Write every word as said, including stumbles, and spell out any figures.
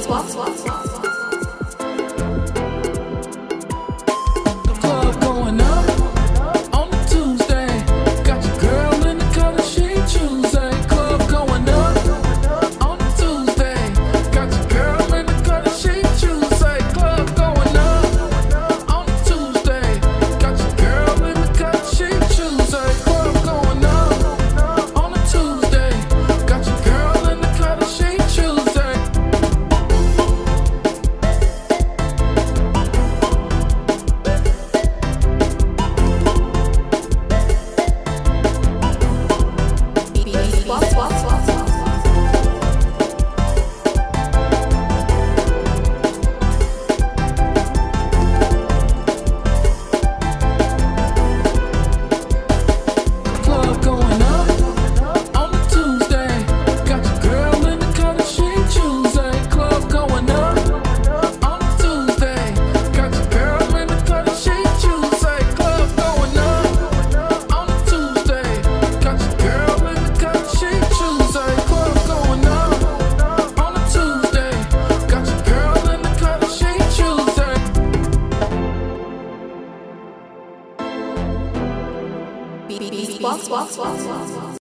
Club going up on a Tuesday. Got your girl in the color she chooses. Club going up on a Tuesday. Got your girl in the color she chooses. Club going up on a Tuesday. Got your girl in the color she chooses. Club going up on a Tuesday. Got your girl in the color she chooses. Club going up on a Tuesday. Got your girl in the color she chooses. Club going up on a Tuesday. Got your girl in the color she chooses. Club going up on a Tuesday. Got your girl in the color she chooses. Club going up on a Tuesday. Got your girl in the color she chooses. Beastbox.